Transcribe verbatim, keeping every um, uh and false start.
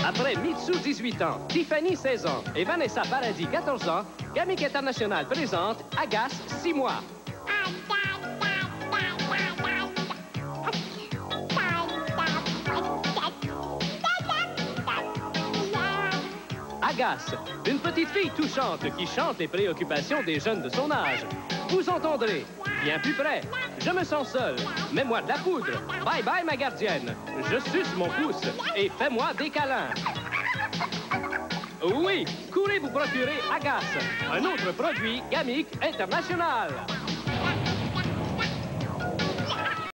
Après Mitsu, dix-huit ans, Tiffany, seize ans et Vanessa Paradis, quatorze ans, Gamic International présente Agace, six mois. Agace, une petite fille touchante qui chante les préoccupations des jeunes de son âge. Vous entendrez, bien plus près, je me sens seul, mets-moi de la poudre, bye bye ma gardienne, je suce mon pouce et fais-moi des câlins. Oui, courez vous procurer Agace, un autre produit Gamic International.